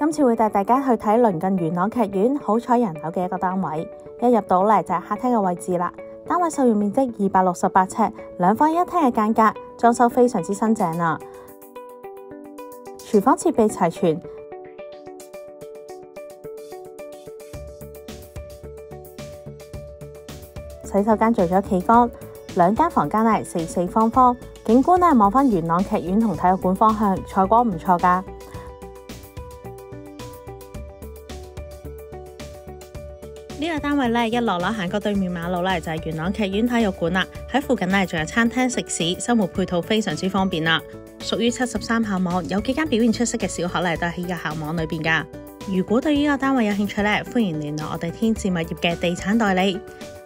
今次會帶大家去睇鄰近元朗劇院好彩人口嘅一個單位，一入到嚟就係客廳嘅位置啦。單位售用面積268尺，2房一廳嘅間隔，裝修非常之新淨啦。廚房設備齊全，洗手間做咗企缸，2間房間係四四方方，景觀咧望返元朗劇院同體育館方向，採光唔錯㗎。呢個單位咧，一落樓行過對面馬路咧，就係元朗劇院體育館啦。喺附近咧，仲有餐廳食肆，生活配套非常之方便啦。屬於73校網，有幾間表現出色嘅小學咧，都喺呢個校網裏邊噶。如果對呢個單位有興趣咧，歡迎聯絡我哋天使物業嘅地產代理。